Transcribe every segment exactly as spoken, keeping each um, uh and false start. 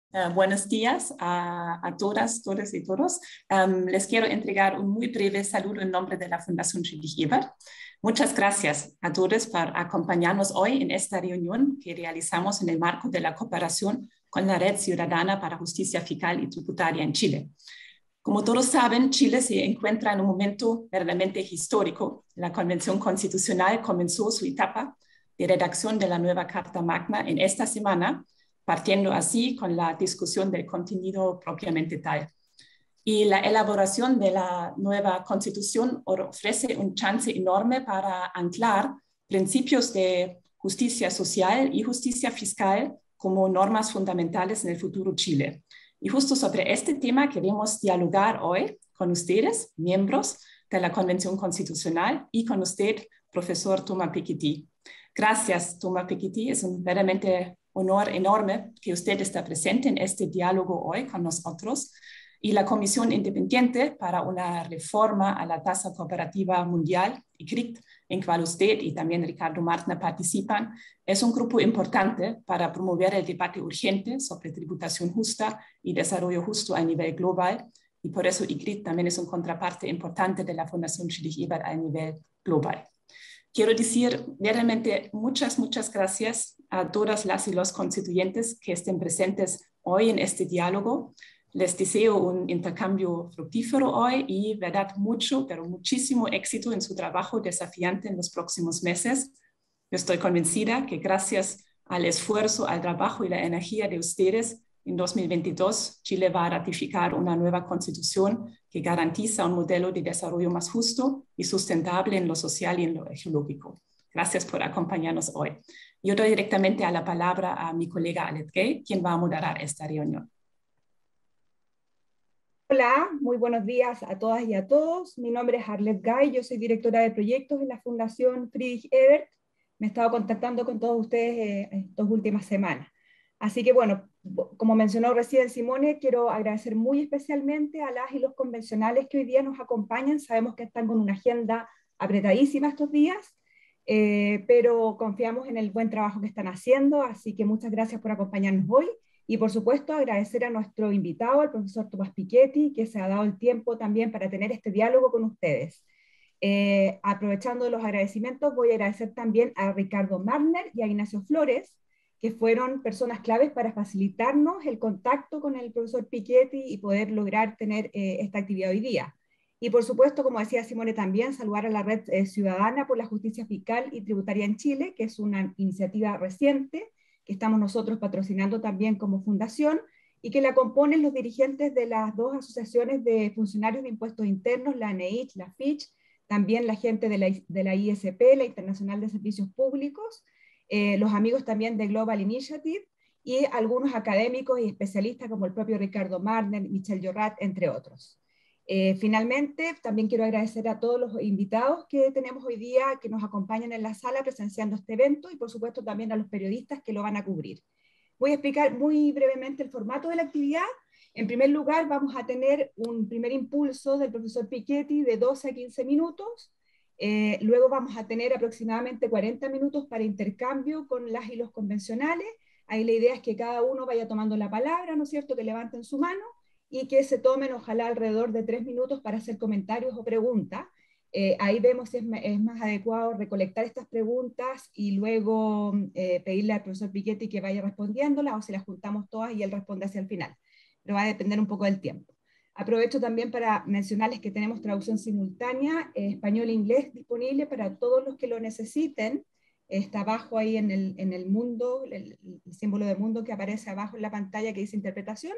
Uh, buenos días a, a todas, todos y todos. Um, les quiero entregar un muy breve saludo en nombre de la Fundación Friedrich-Ebert. Muchas gracias a todos por acompañarnos hoy en esta reunión que realizamos en el marco de la cooperación con la Red Ciudadana para Justicia Fiscal y Tributaria en Chile. Como todos saben, Chile se encuentra en un momento verdaderamente histórico. La Convención Constitucional comenzó su etapa de redacción de la nueva Carta Magna en esta semana, partiendo así con la discusión del contenido propiamente tal. Y la elaboración de la nueva Constitución ofrece un chance enorme para anclar principios de justicia social y justicia fiscal como normas fundamentales en el futuro Chile. Y justo sobre este tema queremos dialogar hoy con ustedes, miembros de la Convención Constitucional, y con usted, profesor Thomas Piketty. Gracias, Thomas Piketty. Es un verdaderamente honor enorme que usted está presente en este diálogo hoy con nosotros. Y la Comisión Independiente para una Reforma a la Tasa Cooperativa Mundial, I C R I T, en cual usted y también Ricardo Martner participan, es un grupo importante para promover el debate urgente sobre tributación justa y desarrollo justo a nivel global. Y por eso I C R I T también es una contraparte importante de la Fundación Friedrich-Ebert a nivel global. Quiero decir realmente muchas, muchas gracias a todas las y los constituyentes que estén presentes hoy en este diálogo. Les deseo un intercambio fructífero hoy y, verdad, mucho, pero muchísimo éxito en su trabajo desafiante en los próximos meses. Yo estoy convencida que gracias al esfuerzo, al trabajo y la energía de ustedes, en dos mil veintidós Chile va a ratificar una nueva constitución que garantiza un modelo de desarrollo más justo y sustentable en lo social y en lo ecológico. Gracias por acompañarnos hoy. Yo doy directamente a la palabra a mi colega Alet Gay, quien va a moderar esta reunión. Hola, muy buenos días a todas y a todos. Mi nombre es Arlette Gay, yo soy directora de proyectos en la Fundación Friedrich-Ebert. Me he estado contactando con todos ustedes eh, estas últimas semanas. Así que bueno, como mencionó recién Simone, quiero agradecer muy especialmente a las y los convencionales que hoy día nos acompañan. Sabemos que están con una agenda apretadísima estos días, eh, pero confiamos en el buen trabajo que están haciendo, así que muchas gracias por acompañarnos hoy. Y por supuesto agradecer a nuestro invitado, al profesor Thomas Piketty, que se ha dado el tiempo también para tener este diálogo con ustedes. Eh, aprovechando los agradecimientos, voy a agradecer también a Ricardo Martner y a Ignacio Flores, que fueron personas claves para facilitarnos el contacto con el profesor Piketty y poder lograr tener eh, esta actividad hoy día. Y por supuesto, como decía Simone también, saludar a la Red eh, Ciudadana por la Justicia Fiscal y Tributaria en Chile, que es una iniciativa reciente, que estamos nosotros patrocinando también como fundación, y que la componen los dirigentes de las dos asociaciones de funcionarios de impuestos internos, la N I H, la Fitch, también la gente de la, de la I S P, la Internacional de Servicios Públicos, eh, los amigos también de Global Initiative, y algunos académicos y especialistas como el propio Ricardo Martner, Michel Llorat, entre otros. Eh, finalmente, también quiero agradecer a todos los invitados que tenemos hoy día, que nos acompañan en la sala presenciando este evento, y por supuesto también a los periodistas que lo van a cubrir. Voy a explicar muy brevemente el formato de la actividad. En primer lugar, vamos a tener un primer impulso del profesor Piketty de doce a quince minutos. Eh, luego vamos a tener aproximadamente cuarenta minutos para intercambio con las y los convencionales. Ahí la idea es que cada uno vaya tomando la palabra, ¿no es cierto?, que levanten su mano, y que se tomen ojalá alrededor de tres minutos para hacer comentarios o preguntas. Eh, ahí vemos si es, es más adecuado recolectar estas preguntas y luego eh, pedirle al profesor Piketty que vaya respondiéndolas, o si las juntamos todas y él responde hacia el final. Pero va a depender un poco del tiempo. Aprovecho también para mencionarles que tenemos traducción simultánea, eh, español e inglés disponible para todos los que lo necesiten. Está abajo ahí en el, en el mundo, el, el símbolo de mundo que aparece abajo en la pantalla que dice interpretación.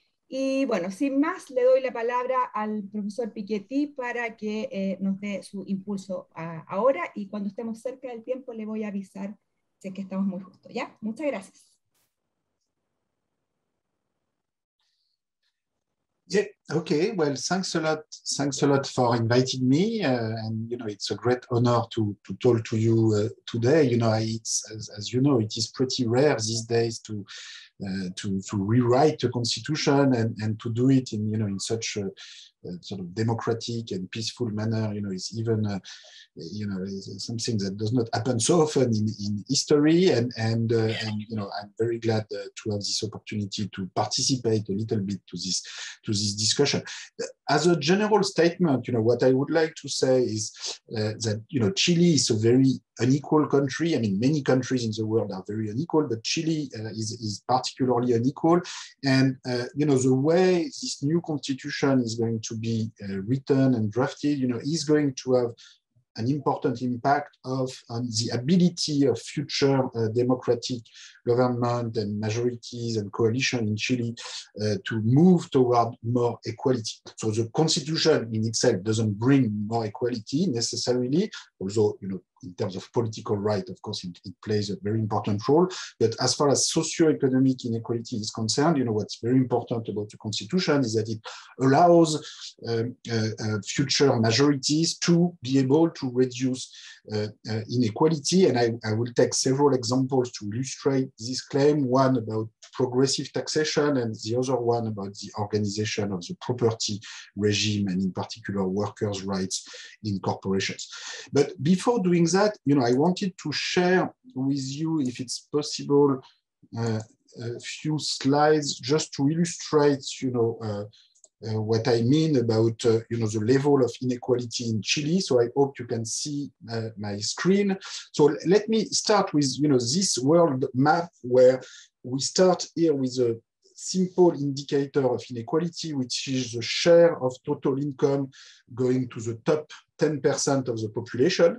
Y bueno, sin más, le doy la palabra al profesor Piketty para que eh, nos dé su impulso a, ahora, y cuando estemos cerca del tiempo le voy a avisar si es que estamos muy justos. ¿Ya? Muchas gracias. Bien, Okay, well, thanks a lot. Thanks a lot for inviting me, uh, and you know, it's a great honor to to talk to you uh, today. You know, it's as, as you know, it is pretty rare these days to uh, to to rewrite the constitution and and to do it in you know in such a, a sort of democratic and peaceful manner. You know, it's even uh, you know something that does not happen so often in, in history, and and uh, and you know I'm very glad uh, to have this opportunity to participate a little bit to this to this discussion. As a general statement, you know what I would like to say is uh, that you know Chile is a very unequal country. I mean, many countries in the world are very unequal, but Chile uh, is is particularly unequal, and uh, you know the way this new constitution is going to be uh, written and drafted, you know, is going to have an important impact of on the ability of future uh, democratic government and majorities and coalition in Chile uh, to move toward more equality. So the constitution in itself doesn't bring more equality necessarily, although, you know, in terms of political right, of course, it, it plays a very important role. But as far as socio-economic inequality is concerned, you know, what's very important about the constitution is that it allows um, uh, uh, future majorities to be able to reduce uh, uh, inequality. And I, I will take several examples to illustrate this claim, one about progressive taxation and the other one about the organization of the property regime and in particular workers' rights in corporations. But before doing that, you know, I wanted to share with you, if it's possible, uh, a few slides just to illustrate, you know, uh, uh, what I mean about, uh, you know, the level of inequality in Chile. So I hope you can see uh, my screen. So let me start with, you know, this world map where we start here with a simple indicator of inequality, which is the share of total income going to the top ten percent of the population.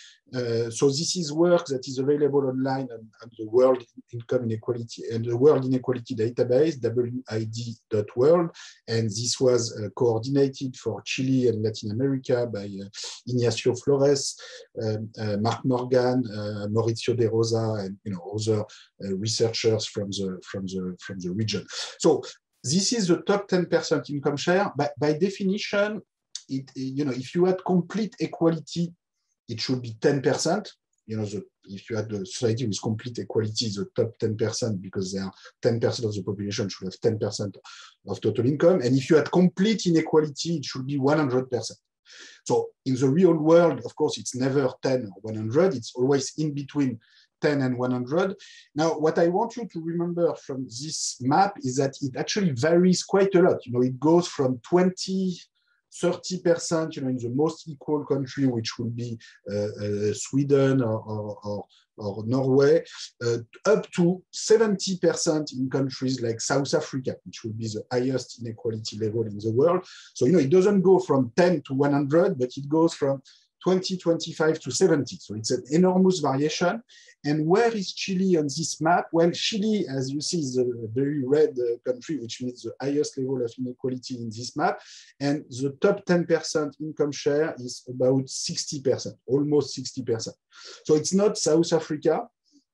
Uh, so this is work that is available online on, on the World Income Inequality and the World Inequality Database, W I D dot world, and this was uh, coordinated for Chile and Latin America by uh, Ignacio Flores, um, uh, Mark Morgan, uh, Mauricio de Rosa, and you know other uh, researchers from the from the from the region. So this is the top ten percent income share. By, by definition, it you know if you had complete equality, it should be ten percent. You know, the, if you had a society with complete equality, the top ten percent, because they are ten percent of the population should have ten percent of total income. And if you had complete inequality, it should be one hundred percent. So in the real world, of course, it's never ten or one hundred. It's always in between ten and one hundred. Now, what I want you to remember from this map is that it actually varies quite a lot. You know, it goes from twenty, thirty percent, you know, in the most equal country, which will be uh, uh, Sweden or, or, or, or Norway, uh, up to seventy percent in countries like South Africa, which will be the highest inequality level in the world. So, you know, it doesn't go from ten to one hundred, but it goes from twenty, twenty-five to seventy. So it's an enormous variation. And where is Chile on this map? Well, Chile, as you see, is a very red uh, country, which means the highest level of inequality in this map. And the top ten percent income share is about sixty percent, almost sixty percent. So it's not South Africa,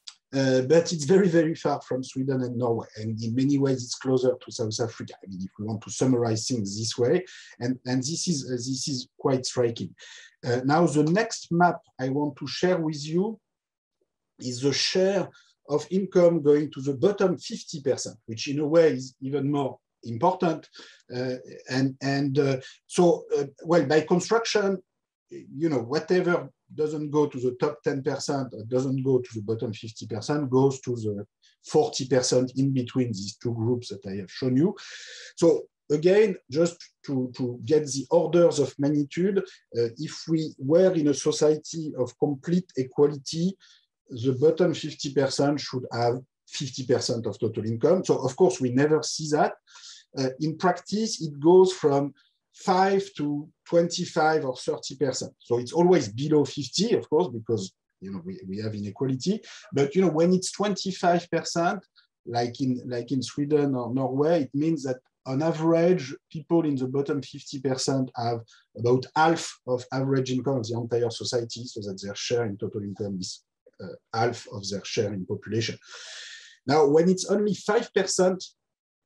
uh, but it's very, very far from Sweden and Norway. And in many ways, it's closer to South Africa. I mean, if we want to summarize things this way, and, and this is, uh, this is quite striking. Uh, now, the next map I want to share with you is the share of income going to the bottom fifty percent, which in a way is even more important. Uh, and and uh, so, uh, well, by construction, you know, whatever doesn't go to the top ten percent or doesn't go to the bottom fifty percent goes to the forty percent in between these two groups that I have shown you. So again, just to, to get the orders of magnitude, uh, if we were in a society of complete equality, the bottom fifty percent should have fifty percent of total income. So of course, we never see that. Uh, in practice, it goes from five to twenty-five or thirty percent. So it's always below fifty, of course, because you know we, we have inequality. But you know, when it's twenty-five percent, like in like in Sweden or Norway, it means that on average, people in the bottom fifty percent have about half of average income of the entire society, so that their share in total income is uh, half of their share in population. Now, when it's only five percent,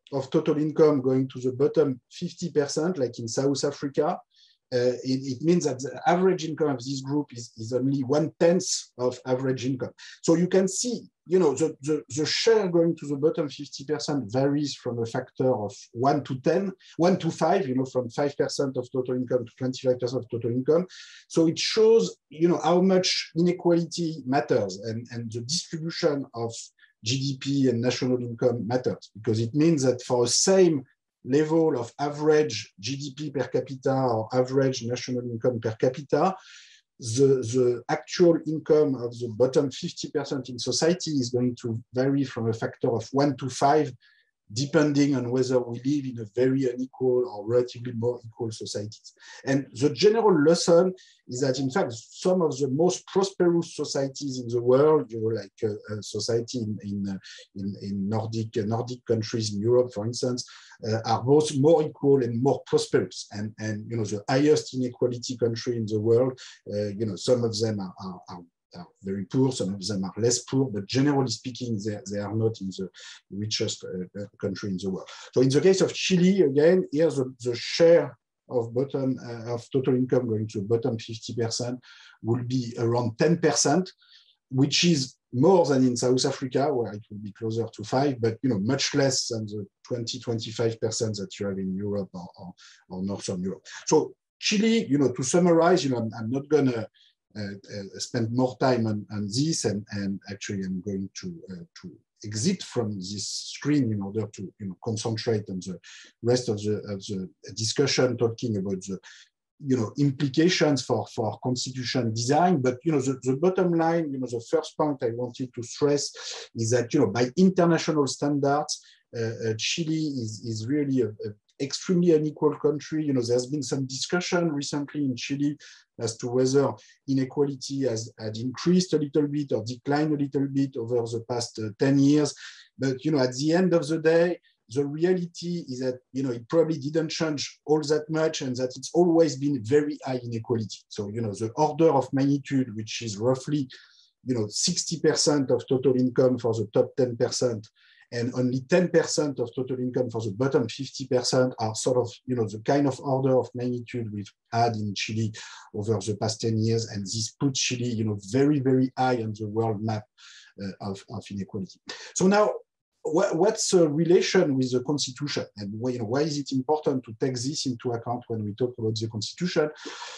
of total income going to the bottom fifty percent, like in South Africa, Uh, it, it means that the average income of this group is, is only one tenth of average income. So you can see, you know, the, the, the share going to the bottom fifty percent varies from a factor of one to ten, one to five, you know, from five percent of total income to twenty-five percent of total income. So it shows, you know, how much inequality matters, and, and the distribution of G D P and national income matters, because it means that for the same level of average G D P per capita or average national income per capita, the, the actual income of the bottom fifty percent in society is going to vary from a factor of one to five, depending on whether we live in a very unequal or relatively more equal societies. And the general lesson is that, in fact, some of the most prosperous societies in the world, you know, like a, a society in, in, in, in Nordic, uh, Nordic countries in Europe, for instance, uh, are both more equal and more prosperous. And, and, you know, the highest inequality country in the world, uh, you know, some of them are, are, are are very poor, some of them are less poor, but generally speaking, they, they are not in the richest uh, country in the world. So in the case of Chile, again, here the, the share of bottom uh, of total income going to bottom fifty percent will be around ten percent, which is more than in South Africa, where it will be closer to five, but you know, much less than the twenty, twenty-five percent that you have in Europe or, or, or Northern Europe. So Chile, you know, to summarize, you know, I'm, I'm not gonna Uh, uh, spend more time on, on this, and, and actually I'm going to, uh, to exit from this screen in order to, you know, concentrate on the rest of the, of the discussion, talking about the, you know, implications for, for constitution design. But, you know, the, the bottom line, you know, the first point I wanted to stress is that, you know, by international standards, uh, uh, Chile is, is really a, a extremely unequal country. You know, there's been some discussion recently in Chile as to whether inequality has had increased a little bit or declined a little bit over the past uh, ten years. But, you know, at the end of the day, the reality is that, you know, it probably didn't change all that much, and that it's always been very high inequality. So, you know, the order of magnitude, which is roughly, you know, sixty percent of total income for the top ten percent, and only ten percent of total income for the bottom fifty percent, are sort of, you know, the kind of order of magnitude we've had in Chile over the past ten years. And this puts Chile, you know, very, very high on the world map uh, of, of inequality. So now, what, what's the relation with the constitution? And why, you know, why is it important to take this into account when we talk about the constitution?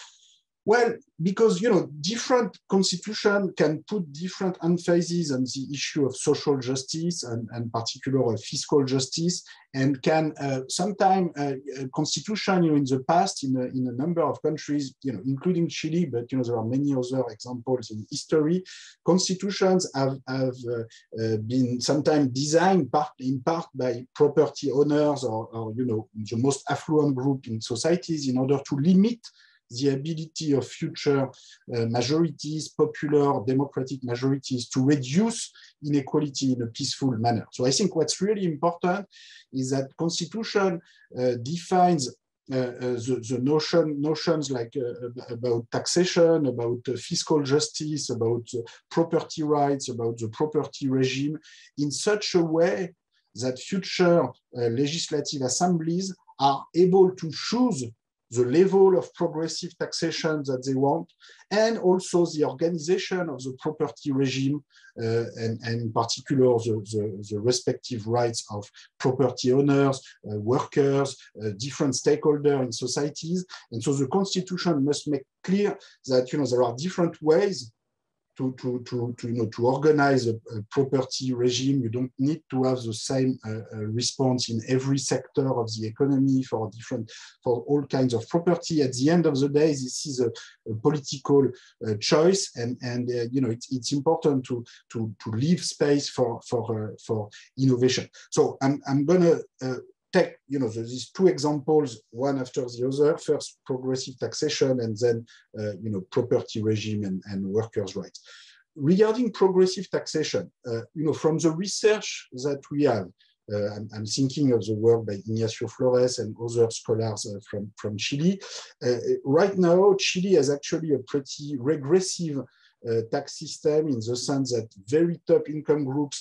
Well, because, you know, different constitution can put different emphases on the issue of social justice and, and particular uh, fiscal justice, and can uh, sometimes uh, constitution, you know, in the past in a, in a number of countries, you know, including Chile, but, you know, there are many other examples in history, constitutions have, have uh, uh, been sometimes designed part, in part by property owners or, or, you know, the most affluent group in societies in order to limit the ability of future uh, majorities, popular democratic majorities, to reduce inequality in a peaceful manner. So I think what's really important is that Constitution uh, defines uh, uh, the, the notion, notions like uh, about taxation, about uh, fiscal justice, about uh, property rights, about the property regime in such a way that future uh, legislative assemblies are able to choose the level of progressive taxation that they want, and also the organization of the property regime, uh, and, and in particular the, the, the respective rights of property owners, uh, workers, uh, different stakeholders in societies. And so the constitution must make clear that, you know, there are different ways To, to, to, to, you know, to organize a, a property regime. You don't need to have the same uh, uh, response in every sector of the economy for different, for all kinds of property. At the end of the day, this is a, a political uh, choice, and, and uh, you know, it's, it's important to, to, to leave space for, for, uh, for innovation. So I'm, I'm gonna uh, take, you know, these two examples, one after the other. First, progressive taxation, and then, uh, you know, property regime and, and workers' rights. Regarding progressive taxation, uh, you know, from the research that we have, uh, I'm, I'm thinking of the work by Ignacio Flores and other scholars uh, from, from Chile. Uh, right now, Chile has actually a pretty regressive uh, tax system, in the sense that very top income groups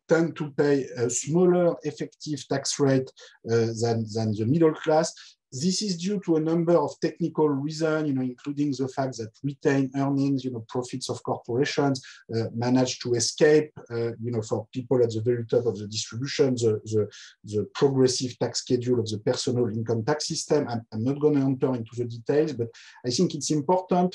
tend to pay a smaller effective tax rate uh, than, than the middle class. This is due to a number of technical reasons, you know, including the fact that retained earnings, you know, profits of corporations uh, manage to escape, uh, you know, for people at the very top of the distribution, the, the, the progressive tax schedule of the personal income tax system. I'm, I'm not going to enter into the details, but I think it's important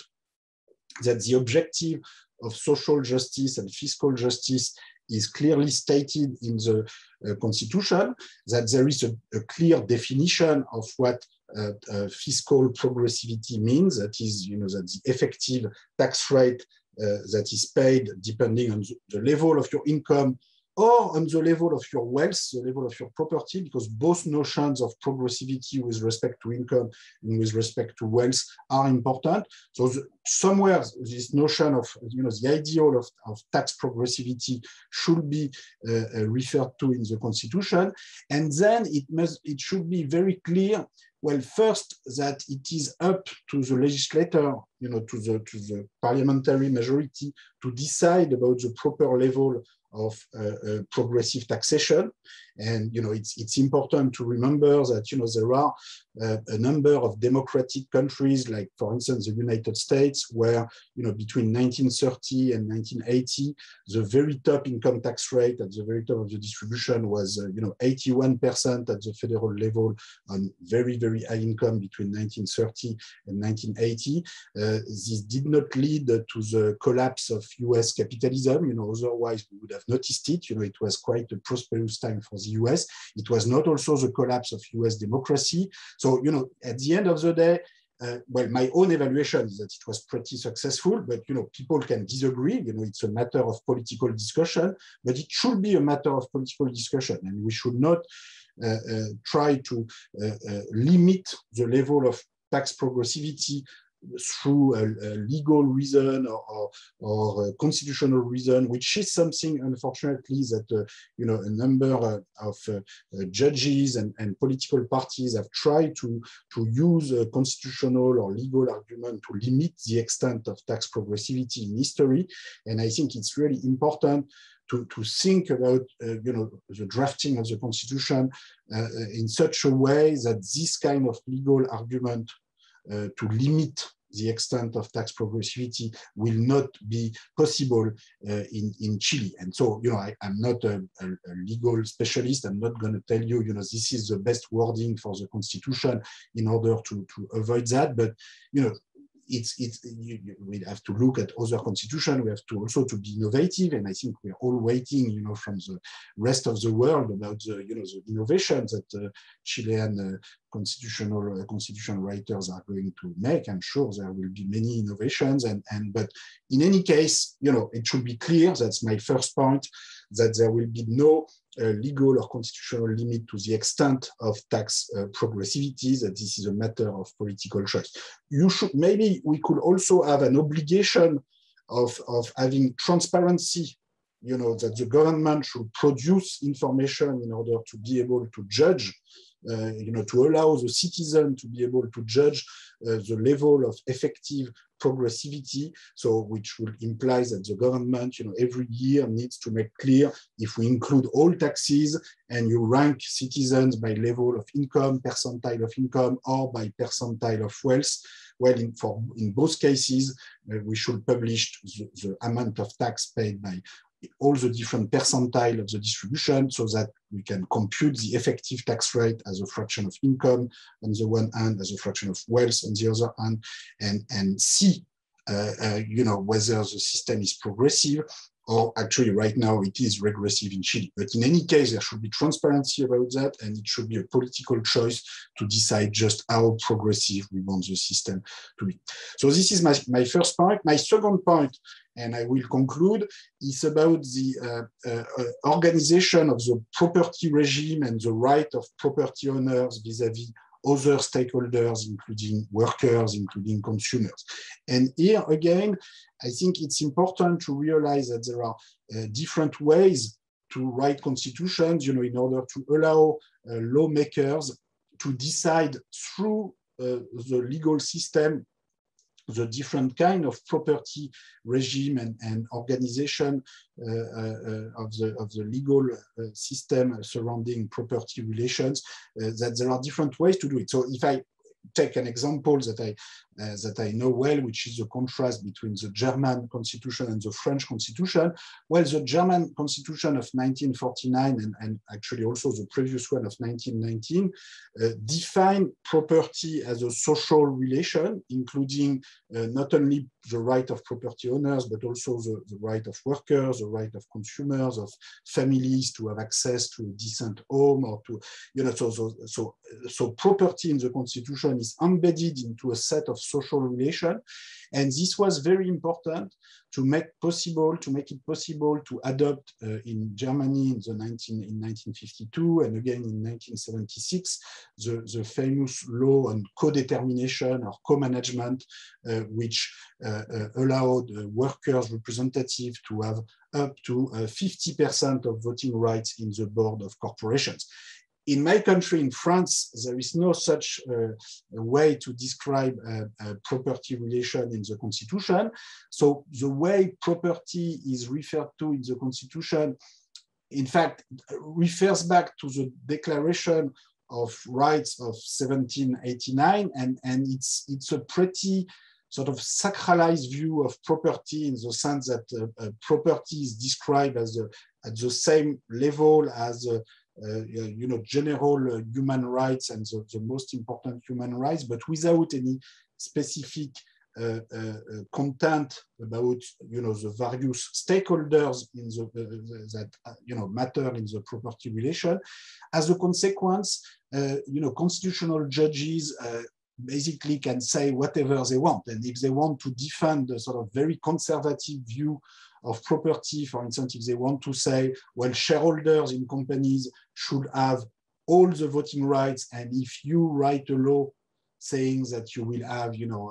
that the objective of social justice and fiscal justice is clearly stated in the uh, Constitution, that there is a, a clear definition of what uh, uh, fiscal progressivity means. That is, you know, that the effective tax rate uh, that is paid depending on the level of your income or on the level of your wealth, the level of your property, because both notions of progressivity with respect to income and with respect to wealth are important. So the, somewhere this notion of, you know, the ideal of, of tax progressivity should be uh, uh, referred to in the Constitution. And then it must, it should be very clear, well, first, that it is up to the legislator, you know, to the, to the parliamentary majority to decide about the proper level of uh, uh, progressive taxation. And, you know, it's, it's important to remember that, you know, there are uh, a number of democratic countries, like, for instance, the United States, where, you know, between nineteen thirty and nineteen eighty, the very top income tax rate at the very top of the distribution was, uh, you know, eighty-one percent at the federal level on very, very high income between nineteen thirty and nineteen eighty. Uh, this did not lead to the collapse of U S capitalism, you know, otherwise we would have noticed it. You know, it was quite a prosperous time for the U S. It was not also the collapse of U S democracy. So, you know, at the end of the day, uh, well, my own evaluation is that it was pretty successful, but, you know, people can disagree. You know, it's a matter of political discussion, but it should be a matter of political discussion, and we should not uh, uh, try to uh, uh, limit the level of tax progressivity through a, a legal reason or, or, or a constitutional reason, which is something, unfortunately, that uh, you know, a number uh, of uh, uh, judges and, and political parties have tried to, to use a constitutional or legal argument to limit the extent of tax progressivity in history. And I think it's really important to, to think about uh, you know, the drafting of the Constitution uh, in such a way that this kind of legal argument Uh, to limit the extent of tax progressivity will not be possible uh, in, in Chile. And so, you know, I, I'm not a, a, a legal specialist. I'm not going to tell you, you know, this is the best wording for the Constitution in order to, to avoid that. But, you know, it's, it's, you, you, we have to look at other constitutions. We have to also to be innovative. And I think we're all waiting, you know, from the rest of the world about the, you know, the innovations that uh, Chilean uh, constitutional uh, constitution writers are going to make. I'm sure there will be many innovations. And, and but in any case, you know, it should be clear, that's my first point, that there will be no uh, legal or constitutional limit to the extent of tax uh, progressivity, that this is a matter of political choice. You should, maybe we could also have an obligation of, of having transparency, you know, that the government should produce information in order to be able to judge, uh, you know, to allow the citizen to be able to judge uh, the level of effective progressivity. So, which would imply that the government, you know, every year needs to make clear, if we include all taxes and you rank citizens by level of income, percentile of income, or by percentile of wealth, well, in, for, in both cases, uh, we should publish the, the amount of tax paid by all the different percentile of the distribution, so that we can compute the effective tax rate as a fraction of income on the one hand, as a fraction of wealth on the other hand, and, and see uh, uh, you know, whether the system is progressive, or actually right now it is regressive in Chile. But in any case, there should be transparency about that, and it should be a political choice to decide just how progressive we want the system to be. So this is my, my first point. My second point, and I will conclude, is about the uh, uh, uh, organization of the property regime and the right of property owners vis-à-vis other stakeholders, including workers, including consumers. And here again, I think it's important to realize that there are uh, different ways to write constitutions, you know, in order to allow uh, lawmakers to decide through uh, the legal system the different kind of property regime and, and organization uh, uh, of, the, of the legal uh, system surrounding property relations, uh, that there are different ways to do it. So if I take an example that I, uh, that I know well, which is the contrast between the German constitution and the French constitution. Well, the German constitution of nineteen forty-nine and, and actually also the previous one of nineteen nineteen uh, define property as a social relation, including uh, not only the right of property owners, but also the, the right of workers, the right of consumers, of families to have access to a decent home or to, you know, so, so, so, so property in the constitution is embedded into a set of social relations. And this was very important to make possible, to make it possible to adopt uh, in Germany in the nineteen, in nineteen fifty-two and again in nineteen seventy-six, the, the famous law on co-determination or co-management, uh, which uh, uh, allowed uh, workers' representatives to have up to uh, fifty percent of voting rights in the board of corporations. In my country, in France, there is no such uh, way to describe a, a property relation in the Constitution. So the way property is referred to in the Constitution, in fact, refers back to the Declaration of Rights of seventeen eighty-nine, and, and it's, it's a pretty sort of sacralized view of property in the sense that uh, uh, property is described as a, at the same level as a, Uh, you know, general uh, human rights and the, the most important human rights, but without any specific uh, uh, uh, content about, you know, the various stakeholders in the, uh, that, uh, you know, matter in the property relation. As a consequence, uh, you know, constitutional judges uh, basically can say whatever they want. And if they want to defend a sort of very conservative view of property, for instance, if they want to say, well, shareholders in companies should have all the voting rights, and if you write a law saying that you will have, you know,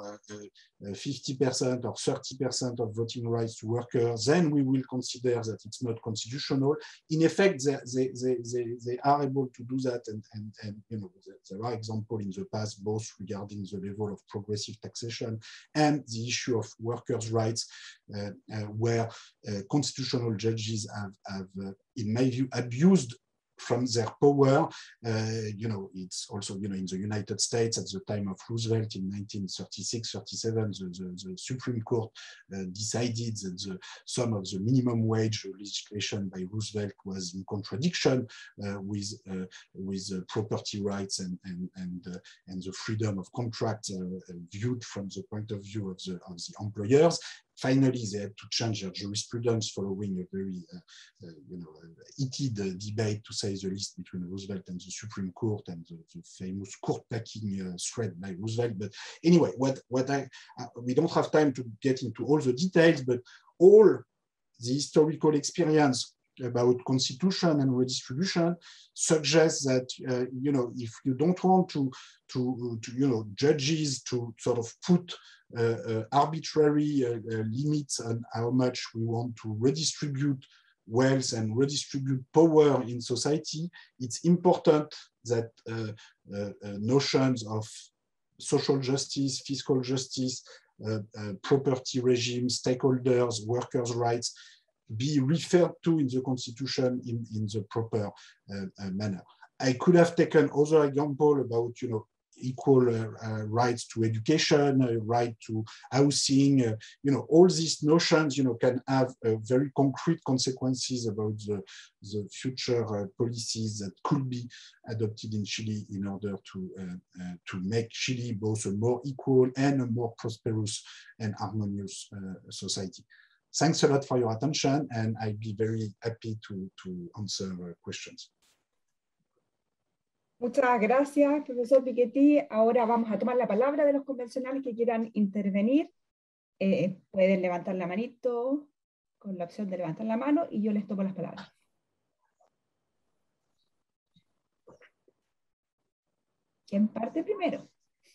fifty percent or thirty percent of voting rights to workers, then we will consider that it's not constitutional. In effect, they, they, they, they, they are able to do that, and, and, and you know, there are examples in the past, both regarding the level of progressive taxation and the issue of workers' rights, uh, uh, where uh, constitutional judges have, have uh, in my view, abused from their power. Uh, you know, it's also, you know, in the United States at the time of Roosevelt in nineteen thirty-six thirty-seven, the, the, the Supreme Court uh, decided that the, some of the minimum wage legislation by Roosevelt was in contradiction uh, with, uh, with uh, property rights and, and, and, uh, and the freedom of contract uh, viewed from the point of view of the, of the employers. Finally, they had to change their jurisprudence following a very uh, uh, you know, uh, heated uh, debate, to say the least, between Roosevelt and the Supreme Court, and the, the famous court packing uh, thread by Roosevelt. But anyway, what, what I, uh, we don't have time to get into all the details, but all the historical experience about constitution and redistribution suggests that, uh, you know, if you don't want to, to, to, you know, judges to sort of put uh, uh, arbitrary uh, uh, limits on how much we want to redistribute wealth and redistribute power in society, it's important that uh, uh, uh, notions of social justice, fiscal justice, uh, uh, property regime, stakeholders, workers' rights, be referred to in the Constitution in, in the proper uh, uh, manner. I could have taken other example about, you know, equal uh, uh, rights to education, uh, right to housing, uh, you know, all these notions, you know, can have uh, very concrete consequences about the, the future uh, policies that could be adopted in Chile in order to, uh, uh, to make Chile both a more equal and a more prosperous and harmonious uh, society. Thanks a lot for your attention, and I'd be very happy to, to answer uh, questions. Muchas gracias, profesor Piketty. Ahora vamos a tomar la palabra de los convencionales que quieran intervenir. Eh, pueden levantar la manito con la opción de levantar la mano y yo les tomo las palabras. ¿Quién parte primero?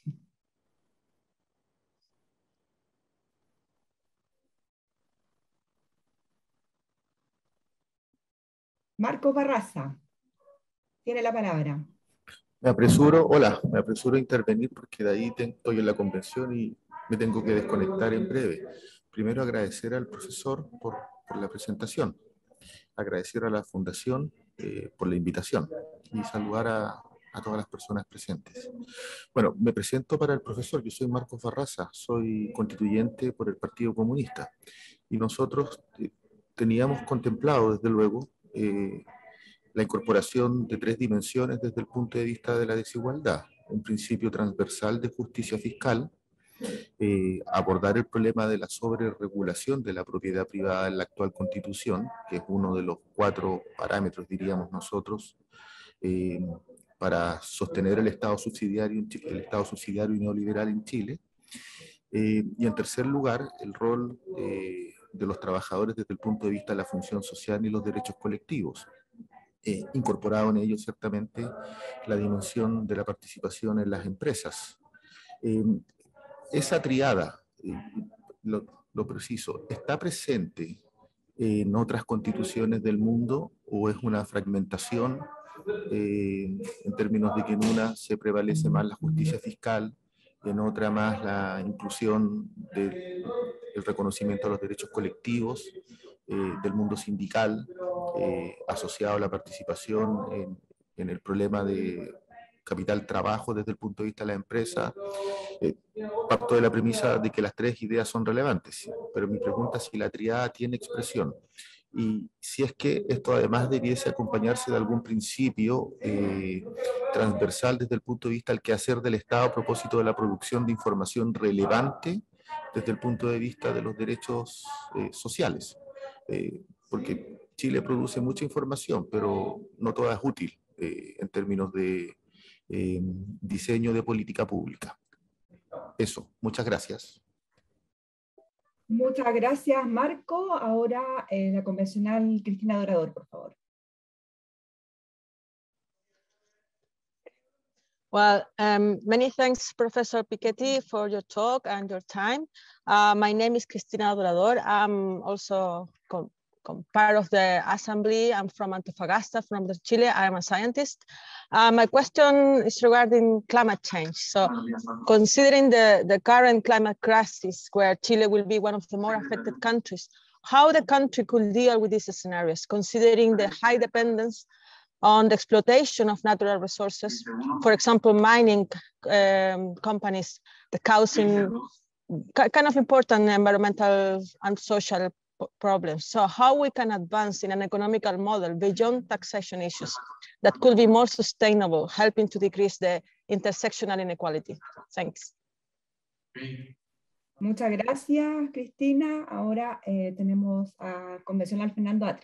Marco Barraza tiene la palabra. Me apresuro, hola, me apresuro a intervenir porque de ahí estoy en la convención y me tengo que desconectar en breve. Primero agradecer al profesor por, por la presentación, agradecer a la Fundación eh, por la invitación y saludar a, a todas las personas presentes. Bueno, me presento para el profesor, yo soy Marcos Barraza, soy constituyente por el Partido Comunista y nosotros eh, teníamos contemplado desde luego eh, la incorporación de tres dimensiones desde el punto de vista de la desigualdad, un principio transversal de justicia fiscal, Eh, abordar el problema de la sobreregulación de la propiedad privada en la actual Constitución, que es uno de los cuatro parámetros, diríamos nosotros, eh, para sostener el Estado subsidiario, el Estado subsidiario y neoliberal en Chile. Eh, y en tercer lugar, el rol eh, de los trabajadores desde el punto de vista de la función social y los derechos colectivos. Eh, incorporado en ello ciertamente la dimensión de la participación en las empresas. Eh, Esa triada, lo, lo preciso, ¿está presente en otras constituciones del mundo o es una fragmentación eh, en términos de que en una se prevalece más la justicia fiscal, en otra más la inclusión del el reconocimiento de los derechos colectivos, eh, del mundo sindical, eh, asociado a la participación en, en el problema de capital trabajo desde el punto de vista de la empresa? Eh, parto de la premisa de que las tres ideas son relevantes, pero mi pregunta es si la triada tiene expresión y si es que esto además debiese acompañarse de algún principio eh, transversal desde el punto de vista del quehacer del Estado a propósito de la producción de información relevante desde el punto de vista de los derechos eh, sociales. Eh, porque Chile produce mucha información, pero no toda es útil eh, en términos de eh, diseño de política pública. Eso, muchas gracias. Muchas gracias, Marco. Ahora eh, la convencional Cristina Dorador, por favor. Well, um, many thanks, Professor Piketty, for your talk and your time. Uh, my name is Cristina Dorador. I'm also part of the assembly. I'm from Antofagasta, from Chile. I'm a scientist. Uh, my question is regarding climate change. So considering the, the current climate crisis where Chile will be one of the more affected countries, how the country could deal with these scenarios, considering the high dependence on the exploitation of natural resources, for example, mining um, companies, the causing kind of important environmental and social problems. So how we can advance in an economical model beyond taxation issues that could be more sustainable, helping to decrease the intersectional inequality. Thanks. Muchas gracias, Cristina. Ahora eh, tenemos a convencional Fernando Atria.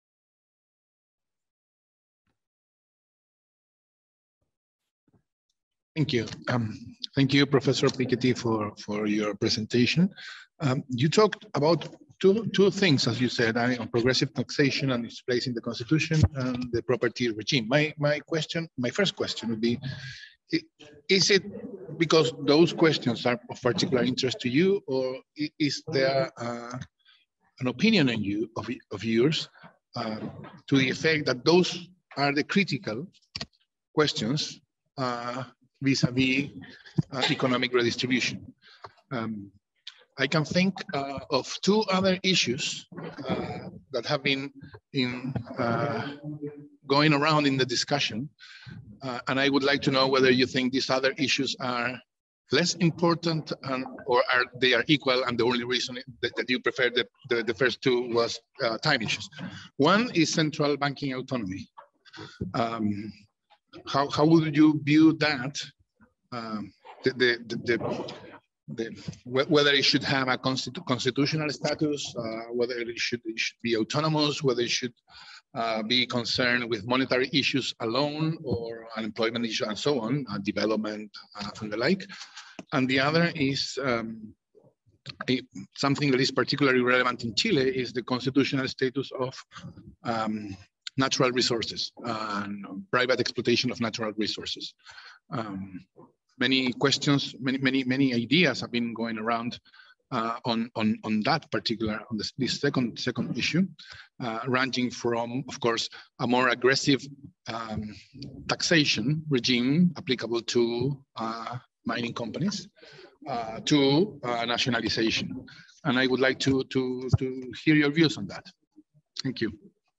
Thank you. Um, thank you, Professor Piketty, for, for your presentation. Um, you talked about two, two things, as you said, on progressive taxation and its place in the Constitution and the property regime. My, my question, my first question would be, is it because those questions are of particular interest to you, or is there uh, an opinion in you of, of yours uh, to the effect that those are the critical questions uh, vis-a-vis uh, economic redistribution? Um, I can think uh, of two other issues uh, that have been in, uh, going around in the discussion, uh, and I would like to know whether you think these other issues are less important and, or are they are equal, and the only reason that, that you prefer the, the, the first two was uh, time issues. One is central banking autonomy. Um, How, how would you view that, um, the, the, the, the, whether it should have a constitu constitutional status, uh, whether it should, it should be autonomous, whether it should uh, be concerned with monetary issues alone or unemployment issues and so on, uh, development uh, and the like. And the other is um, a, something that is particularly relevant in Chile is the constitutional status of um, natural resources and private exploitation of natural resources. Um, many questions, many, many, many ideas have been going around uh, on, on, on that particular, on this, this second, second issue, uh, ranging from, of course, a more aggressive um, taxation regime applicable to uh, mining companies, uh, to uh, nationalization. And I would like to, to, to hear your views on that. Thank you.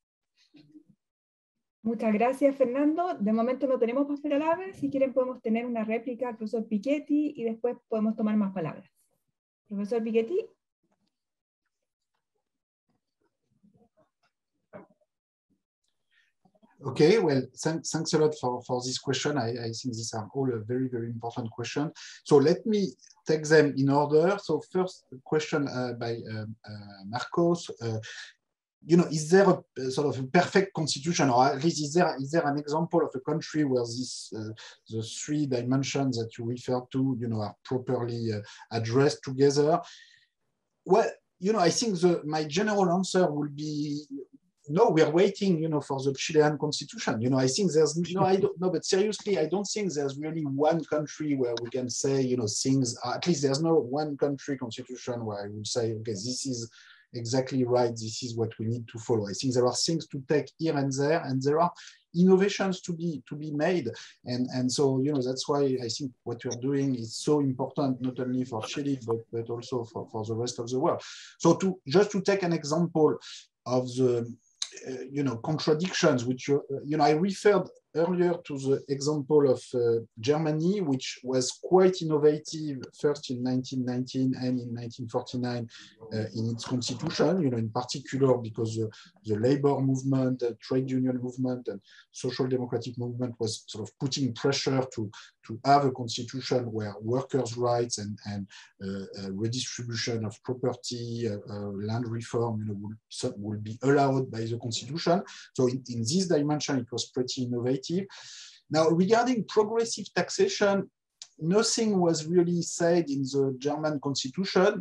Muchas gracias, Fernando. De momento no tenemos más palabras. Si quieren podemos tener una réplica al profesor Piketty y después podemos tomar más palabras. Profesor Piketty. Okay, well, thanks, thanks a lot for, for this question. I, I think these are all a very, very important question. So let me take them in order. So first question uh, by um, uh, Marcos. Uh, you know, is there a, a sort of a perfect constitution, or at least is there, is there an example of a country where this, uh, the three dimensions that you refer to, you know, are properly uh, addressed together? Well, you know, I think the, my general answer will be, no, we're waiting, you know, for the Chilean constitution. You know, I think there's, no, I don't know, but seriously, I don't think there's really one country where we can say, you know, things, are, at least there's no one country constitution where I would say, okay, this is exactly right, this is what we need to follow. I think there are things to take here and there, and there are innovations to be to be made. And, and so, you know, that's why I think what you're doing is so important, not only for Chile, but, but also for, for the rest of the world. So to just to take an example of the, uh, you know, contradictions, which, you, uh, you know, I referred earlier to the example of uh, Germany, which was quite innovative first in nineteen nineteen and in nineteen forty-nine uh, in its constitution, you know, in particular because uh, the labor movement, the trade union movement and social democratic movement was sort of putting pressure to, to have a constitution where workers' rights and, and uh, uh, redistribution of property, uh, uh, land reform, you know, will, will be allowed by the constitution. So in, in this dimension, it was pretty innovative. Now, regarding progressive taxation, nothing was really said in the German constitution.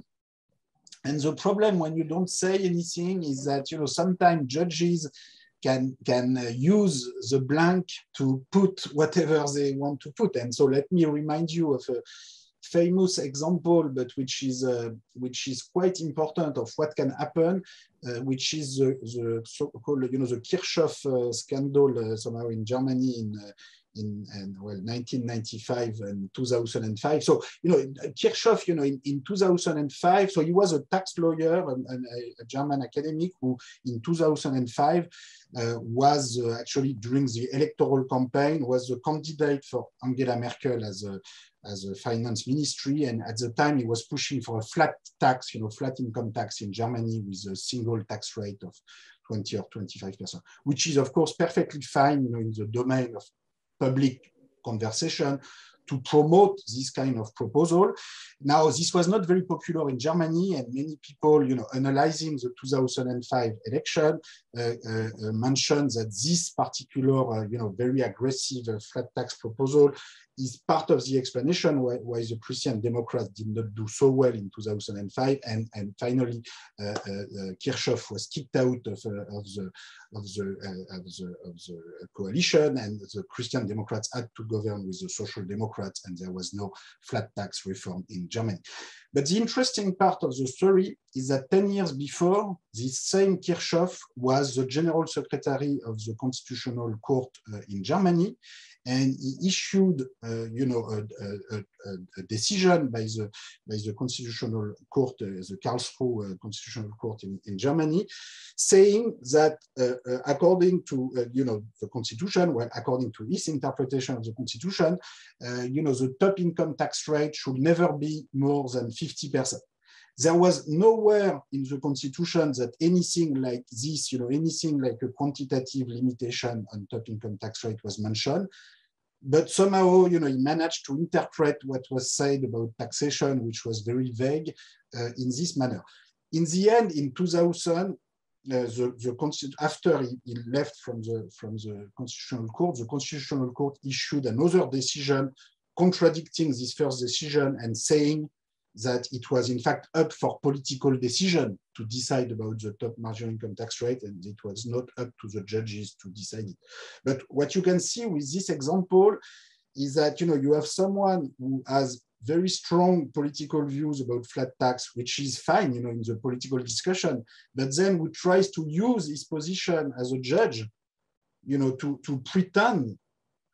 And the problem when you don't say anything is that, you know, sometimes judges can, can uh, use the blank to put whatever they want to put. And so let me remind you of a famous example, but which is, uh, which is quite important of what can happen, uh, which is the, the so-called, you know, the Kirchhoff uh, scandal uh, somehow in Germany in, uh, in, in well, nineteen ninety-five and two thousand five. So, you know, Kirchhoff, you know, in, in two thousand five, so he was a tax lawyer and, and a, a German academic who in two thousand five uh, was uh, actually during the electoral campaign was the candidate for Angela Merkel as a as a finance ministry. And at the time he was pushing for a flat tax, you know, flat income tax in Germany with a single tax rate of twenty or twenty-five percent, which is of course perfectly fine, you know, in the domain of public conversation to promote this kind of proposal. Now, this was not very popular in Germany, and many people, you know, analyzing the two thousand five election uh, uh, mentioned that this particular, uh, you know, very aggressive uh, flat tax proposal is part of the explanation why, why the Christian Democrats did not do so well in two thousand five, and, and finally uh, uh, Kirchhoff was kicked out of, uh, of, the, of, the, uh, of, the, of the coalition, and the Christian Democrats had to govern with the Social Democrats, and there was no flat tax reform in Germany. But the interesting part of the story is that ten years before, this same Kirchhoff was the General Secretary of the Constitutional Court uh, in Germany, and he issued, uh, you know, a, a, a decision by the by the Constitutional Court, uh, the Karlsruhe uh, Constitutional Court in, in Germany, saying that uh, uh, according to, uh, you know, the Constitution, well, according to his interpretation of the Constitution, uh, you know, the top income tax rate should never be more than fifty percent. There was nowhere in the Constitution that anything like this, you know, anything like a quantitative limitation on top income tax rate was mentioned. But somehow, you know, he managed to interpret what was said about taxation, which was very vague, uh, in this manner. In the end, in two thousand, uh, the, the after he, he left from the, from the Constitutional Court, the Constitutional Court issued another decision contradicting this first decision and saying that it was in fact up for political decision to decide about the top marginal income tax rate, and it was not up to the judges to decide it. But what you can see with this example is that, you know, you have someone who has very strong political views about flat tax, which is fine, you know, in the political discussion, but then who tries to use his position as a judge, you know, to, to pretend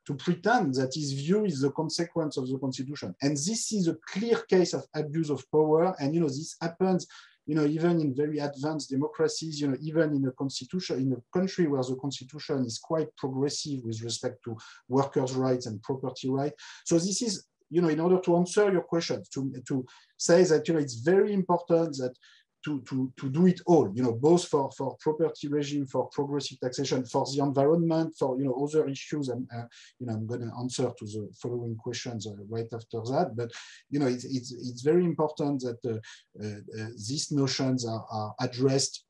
to pretend that his view is the consequence of the Constitution. And this is a clear case of abuse of power. And, you know, this happens, you know, even in very advanced democracies, you know, even in a constitution, in a country where the Constitution is quite progressive with respect to workers' rights and property rights. So this is, you know, in order to answer your question, to, to say that, you know, it's very important that To, to, to do it all, you know, both for, for property regime, for progressive taxation, for the environment, for, you know, other issues. And, uh, you know, I'm going to answer to the following questions uh, right after that. But, you know, it's, it's, it's very important that uh, uh, uh, these notions are, are addressed.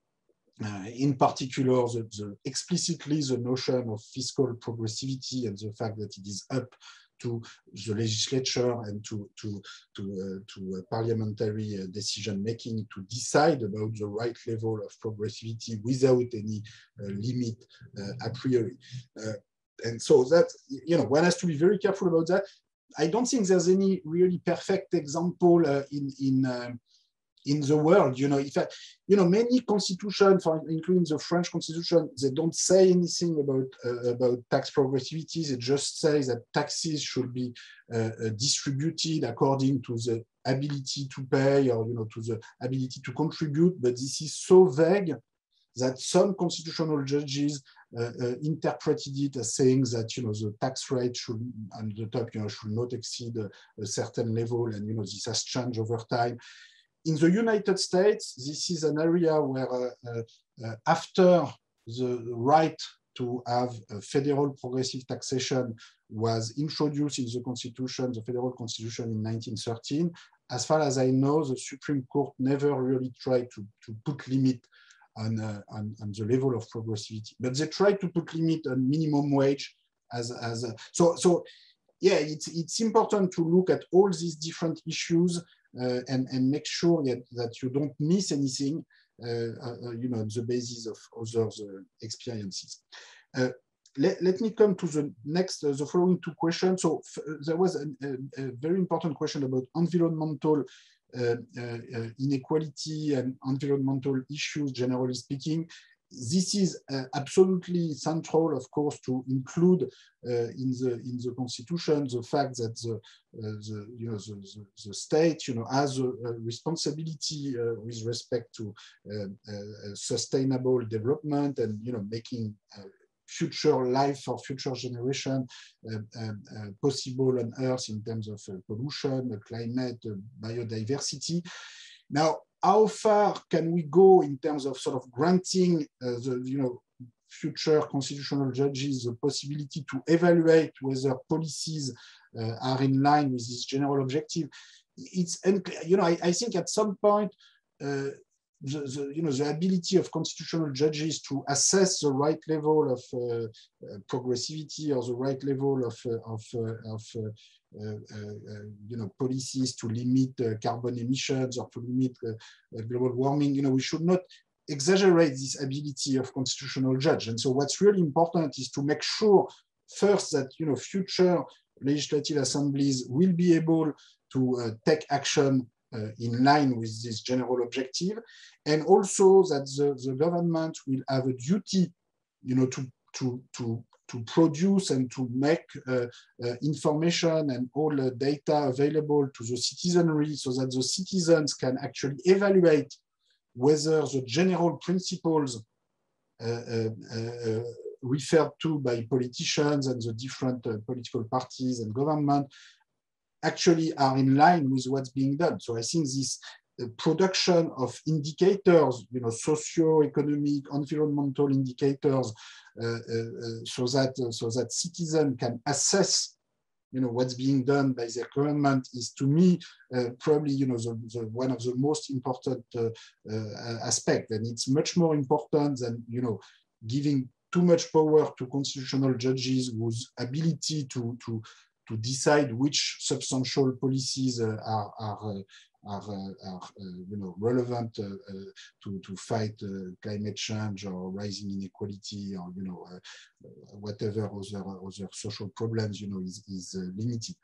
Uh, in particular, the, the explicitly the notion of fiscal progressivity and the fact that it is up to the legislature and to to to uh, to uh, parliamentary uh, decision making to decide about the right level of progressivity without any uh, limit uh, a priori. Uh, and so that, you know, one has to be very careful about that. I don't think there's any really perfect example uh, in in uh, in the world. You know, if I, you know, many constitutions, including the French Constitution, they don't say anything about uh, about tax progressivity. They just say that taxes should be uh, distributed according to the ability to pay, or, you know, to the ability to contribute. But this is so vague that some constitutional judges uh, uh, interpreted it as saying that, you know, the tax rate should, on the top, you know, should not exceed a, a certain level, and, you know, this has changed over time. In the United States, this is an area where uh, uh, uh, after the right to have a federal progressive taxation was introduced in the Constitution, the federal Constitution in nineteen thirteen, as far as I know, the Supreme Court never really tried to, to put limit on, uh, on, on the level of progressivity, but they tried to put limit on minimum wage as, as a, so, so yeah, it's, it's important to look at all these different issues Uh, and, and make sure that, that you don't miss anything, uh, uh, you know, on the basis of others' uh, experiences. Uh, let, let me come to the next, uh, the following two questions. So there was a, a, a very important question about environmental uh, uh, uh, inequality and environmental issues, generally speaking. This is uh, absolutely central, of course, to include uh, in the in the Constitution the fact that the, uh, the you know the, the, the state, you know, has a, a responsibility uh, with respect to uh, uh, sustainable development and, you know, making uh, future life for future generation uh, uh, uh, possible on Earth in terms of uh, pollution, uh, climate, uh, biodiversity. Now, how far can we go in terms of sort of granting uh, the, you know, future constitutional judges the possibility to evaluate whether policies uh, are in line with this general objective? It's unclear. You know, I, I think at some point, uh, the, the, you know, the ability of constitutional judges to assess the right level of uh, uh, progressivity or the right level of, uh, of, uh, of uh, Uh, uh, you know, policies to limit uh, carbon emissions or to limit uh, uh, global warming, you know, we should not exaggerate this ability of constitutional judge. And so what's really important is to make sure first that, you know, future legislative assemblies will be able to uh, take action uh, in line with this general objective, and also that the, the government will have a duty, you know, to, to, to to produce and to make uh, uh, information and all the data available to the citizenry so that the citizens can actually evaluate whether the general principles uh, uh, uh, referred to by politicians and the different uh, political parties and government actually are in line with what's being done. So I think this uh, production of indicators, you know, socio-economic, environmental indicators, uh, uh, so that uh, so that citizens can assess, you know, what's being done by their government is, to me, uh, probably, you know, the, the one of the most important uh, uh, aspect, and it's much more important than, you know, giving too much power to constitutional judges whose ability to to to decide which substantial policies uh, are are, uh, are, uh, are uh, you know, relevant uh, uh, to to fight uh, climate change or rising inequality, or, you know, uh, whatever other other social problems, you know, is is uh, limited.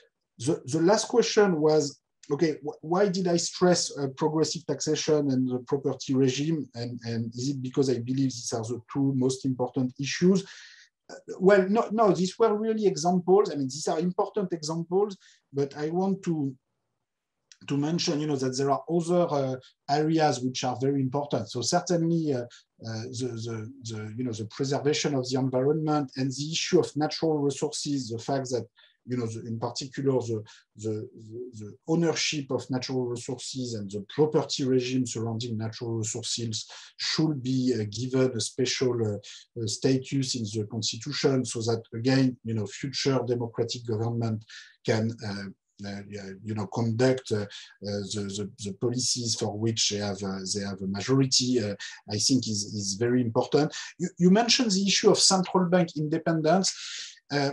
The the last question was, okay, why did I stress uh, progressive taxation and the property regime? And, and is it because I believe these are the two most important issues? well, no, no, these were really examples. I mean, these are important examples, but I want to to mention, you know, that there are other uh, areas which are very important. So certainly, uh, uh, the, the, the, you know, the preservation of the environment and the issue of natural resources, the fact that, you know, the, in particular, the, the, the ownership of natural resources and the property regime surrounding natural resources should be uh, given a special uh, uh, status in the constitution, so that, again, you know, future democratic government can uh, Uh, you know, conduct uh, uh, the, the, the policies for which they have uh, they have a majority, uh, I think is, is very important. You, you mentioned the issue of central bank independence. Uh,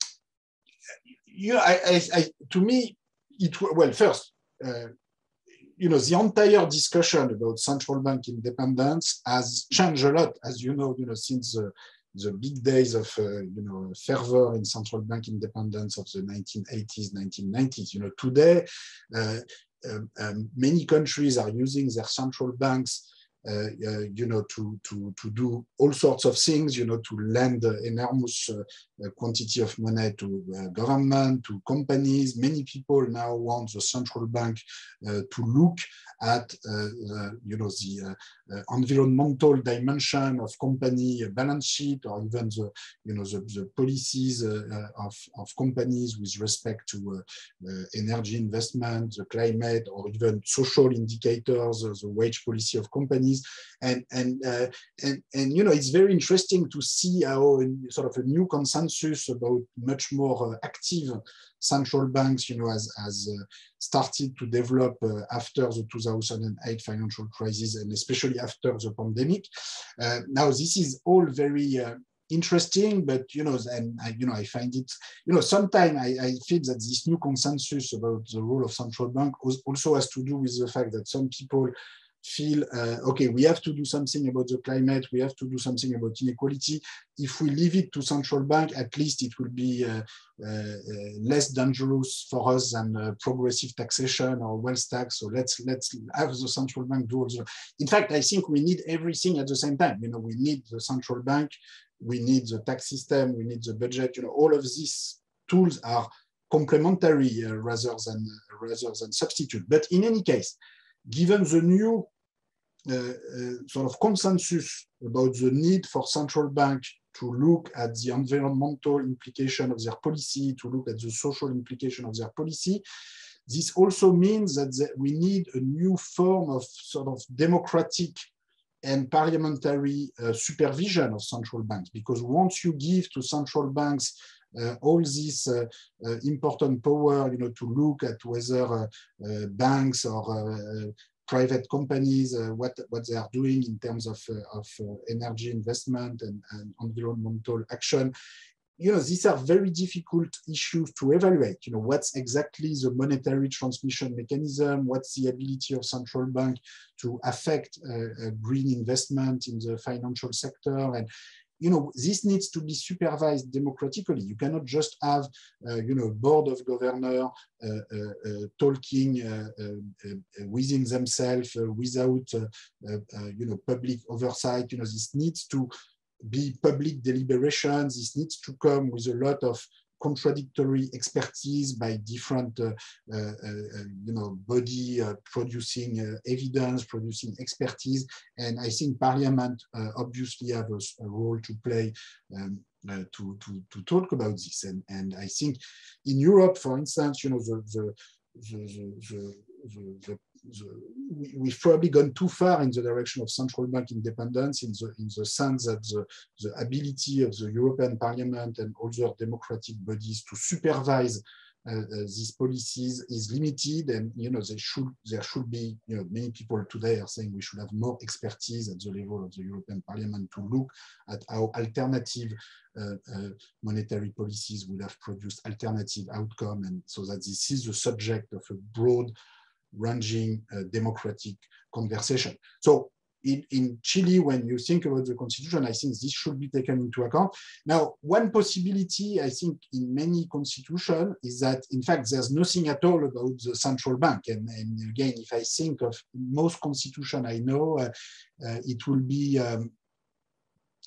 you know, I, I, I, to me, it well first, uh, you know, the entire discussion about central bank independence has changed a lot, as you know, you know, since uh, the big days of, uh, you know, fervor in central bank independence of the nineteen eighties, nineteen nineties. You know, today, uh, um, um, many countries are using their central banks, uh, uh, you know, to, to, to do all sorts of things, you know, to lend uh, enormous uh, uh, quantity of money to uh, government, to companies. Many people now want the central bank uh, to look at, uh, uh, you know, the uh, uh, environmental dimension of company balance sheet, or even the, you know, the, the policies uh, uh, of, of companies with respect to uh, uh, energy investment, the climate, or even social indicators, uh, the wage policy of companies. And, and, uh, and, and, you know, it's very interesting to see how sort of a new consensus about much more uh, active central banks, you know, has, has uh, started to develop uh, after the two thousand eight financial crisis, and especially after the pandemic. Uh, now, this is all very uh, interesting, but, you know, and I, you know, I find it, you know, sometimes I, I feel that this new consensus about the role of central bank also has to do with the fact that some people feel, uh, okay, we have to do something about the climate, we have to do something about inequality. If we leave it to central bank, at least it will be uh, uh, uh, less dangerous for us than uh, progressive taxation or wealth tax. So let's let's have the central bank do also. In fact, I think we need everything at the same time. You know, we need the central bank, we need the tax system, we need the budget. You know, all of these tools are complementary uh, rather than uh, rather than substitute. But in any case, given the new uh, uh, sort of consensus about the need for central bank to look at the environmental implication of their policy, to look at the social implication of their policy, this also means that we need a new form of sort of democratic and parliamentary uh, supervision of central banks, because once you give to central banks Uh, all this uh, uh, important power, you know, to look at whether uh, uh, banks or uh, private companies, uh, what, what they are doing in terms of, uh, of uh, energy investment and, and environmental action. You know, these are very difficult issues to evaluate. You know, what's exactly the monetary transmission mechanism? What's the ability of central bank to affect uh, uh, green investment in the financial sector? And you know, this needs to be supervised democratically. You cannot just have, uh, you know, board of governors uh, uh, uh, talking uh, uh, uh, within themselves uh, without, uh, uh, uh, you know, public oversight. You know, this needs to be public deliberations. This needs to come with a lot of contradictory expertise by different, uh, uh, uh, you know, body uh, producing uh, evidence, producing expertise. And I think Parliament uh, obviously have a, a role to play um, uh, to, to, to talk about this. And, and I think in Europe, for instance, you know, the, the, the, the, the, the The, we, we've probably gone too far in the direction of central bank independence in the, in the sense that the, the ability of the European Parliament and other democratic bodies to supervise uh, uh, these policies is limited. And, you know, they should, there should be, you know, many people today are saying we should have more expertise at the level of the European Parliament to look at how alternative uh, uh, monetary policies would have produced alternative outcome. And so that this is the subject of a broad ranging uh, democratic conversation. So in, in Chile, when you think about the constitution, I think this should be taken into account. Now, one possibility, I think, in many constitutions is that, in fact, there's nothing at all about the central bank. And, and again, if I think of most constitution I know, uh, uh, it will be um,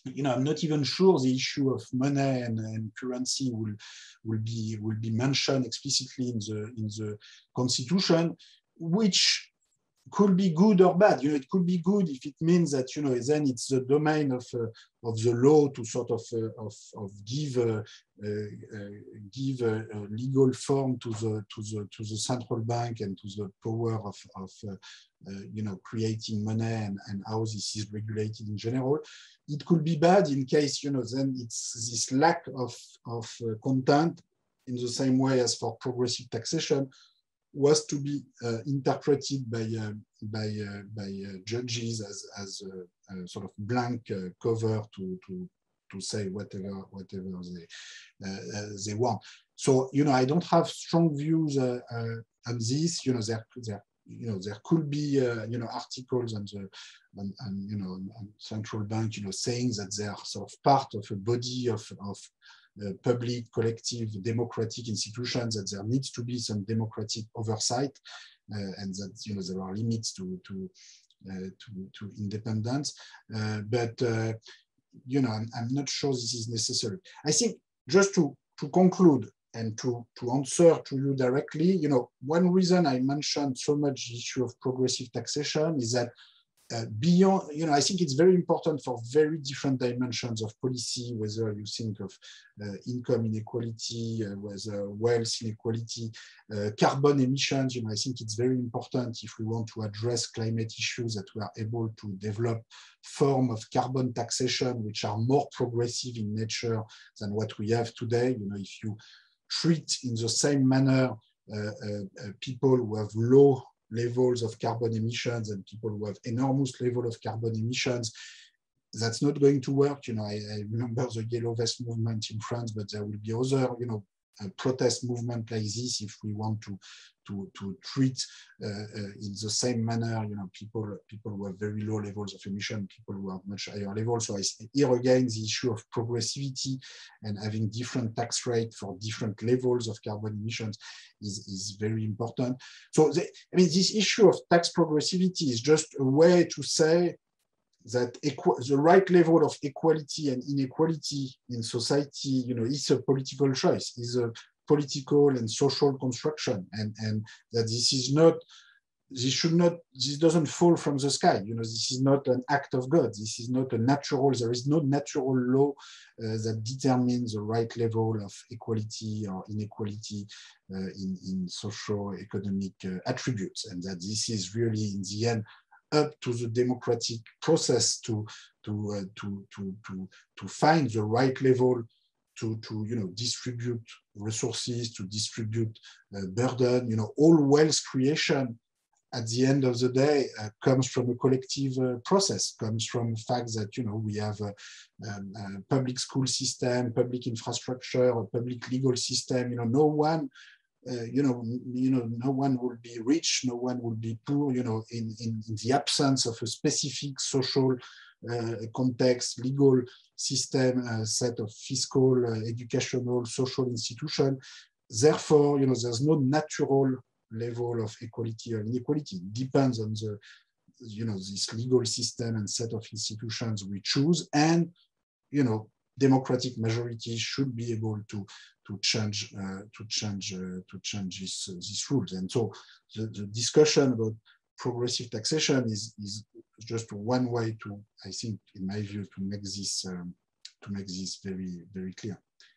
you know, I'm not even sure the issue of money and, and currency will will be will be mentioned explicitly in the in the constitution, which could be good or bad. You know, it could be good if it means that, you know, then it's the domain of uh, of the law to sort of uh, of, of give uh, uh, uh, give a, a legal form to the to the to the central bank and to the power of of uh, uh, you know, creating money and, and how this is regulated in general. It could be bad in case, you know, then it's this lack of of uh, content, in the same way as for progressive taxation, was to be uh, interpreted by uh, by uh, by uh, judges as as a, a sort of blank uh, cover to to to say whatever whatever they uh, uh, they want. So, you know, I don't have strong views uh, uh, on this. You know, there there you know there could be uh, you know, articles on the on, on you know on central bank, you know, saying that they are sort of part of a body of of Uh, public, collective, democratic institutions, that there needs to be some democratic oversight, uh, and that, you know, there are limits to to uh, to, to independence. Uh, but uh, you know, I'm, I'm not sure this is necessary. I think, just to to conclude and to to answer to you directly, you know, one reason I mentioned so much the issue of progressive taxation is that Uh, beyond, you know, I think it's very important for very different dimensions of policy, whether you think of uh, income inequality, uh, whether wealth inequality, uh, carbon emissions. You know, I think it's very important if we want to address climate issues that we are able to develop form of carbon taxation which are more progressive in nature than what we have today. You know, if you treat in the same manner uh, uh, uh, people who have low levels of carbon emissions and people who have enormous level of carbon emissions, that's not going to work. You know, I, I remember the Yellow Vest movement in France, but there will be other, you know, a protest movement like this if we want to to to treat uh, uh, in the same manner, you know, people people who have very low levels of emission, people who have much higher levels. So I, here again, the issue of progressivity and having different tax rate for different levels of carbon emissions is is very important. So the, I mean, this issue of tax progressivity is just a way to say that the right level of equality and inequality in society, you know, is a political choice, is a political and social construction, and, and that this is not, this should not, this doesn't fall from the sky. You know, this is not an act of God. This is not a natural, there is no natural law uh, that determines the right level of equality or inequality uh, in, in social economic uh, attributes, and that this is really, in the end, up to the democratic process to to uh, to to to to find the right level to to you know, distribute resources, to distribute uh, burden. You know, all wealth creation at the end of the day uh, comes from a collective uh, process, comes from the fact that, you know, we have a, um, a public school system, public infrastructure, a public legal system. You know, no one. Uh, you know, you know, no one will be rich, no one will be poor. You know, in in, in the absence of a specific social uh, context, legal system, uh, set of fiscal, uh, educational, social institution. Therefore, you know, there's no natural level of equality or inequality. It depends on the, you know, this legal system and set of institutions we choose, and, you know, democratic majority should be able to to change uh, to change uh, to change these uh, these rules. And so the, the discussion about progressive taxation is is just one way to, I think, in my view, to make this um, to make this very very clear.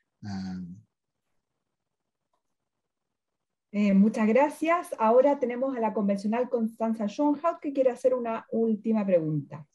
Um, eh, muchas gracias. Ahora tenemos a la convencional Constanza Schoenhout, que quiere hacer una última pregunta.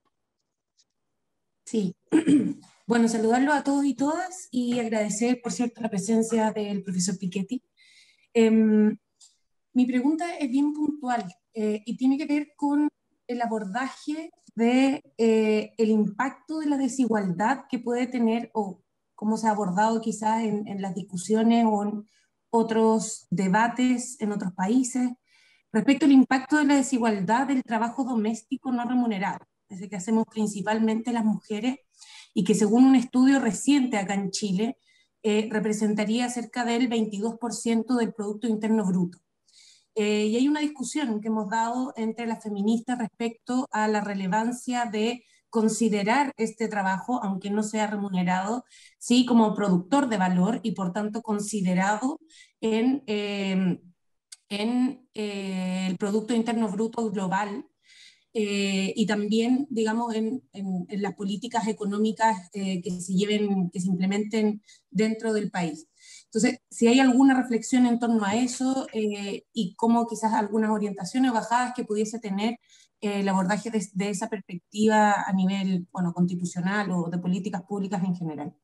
Sí. Bueno, saludarlos a todos y todas y agradecer, por cierto, la presencia del profesor Piketty. Eh, mi pregunta es bien puntual eh, y tiene que ver con el abordaje de eh, el impacto de la desigualdad que puede tener, o cómo se ha abordado quizás en, en las discusiones o en otros debates en otros países, respecto al impacto de la desigualdad del trabajo doméstico no remunerado, ese que hacemos principalmente las mujeres, y que según un estudio reciente acá en Chile, eh, representaría cerca del veintidós por ciento del Producto Interno Bruto. Eh, y hay una discusión que hemos dado entre las feministas respecto a la relevancia de considerar este trabajo, aunque no sea remunerado, sí como productor de valor y por tanto considerado en, eh, en eh, el Producto Interno Bruto global. Eh, y también, digamos, en, en, en las políticas económicas eh, que se lleven, que se implementen dentro del país. Entonces, si hay alguna reflexión en torno a eso eh, y cómo quizás algunas orientaciones o bajadas que pudiese tener eh, el abordaje de, de esa perspectiva a nivel, bueno, constitucional o de políticas públicas en general.